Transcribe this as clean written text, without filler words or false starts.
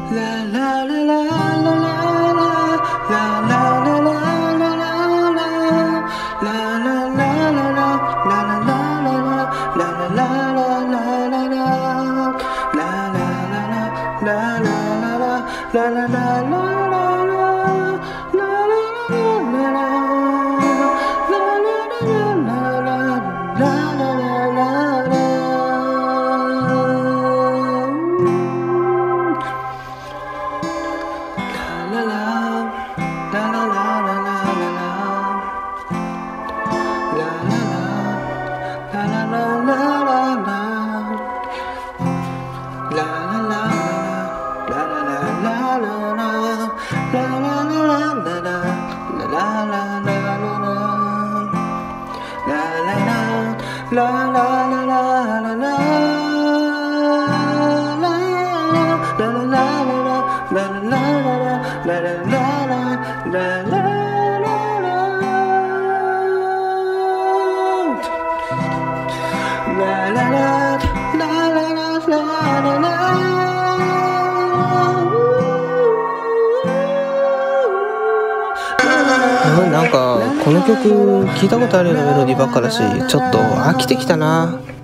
なんかこの曲聞いたことあるようなメロディーばっかだし、ちょっと飽きてきたな。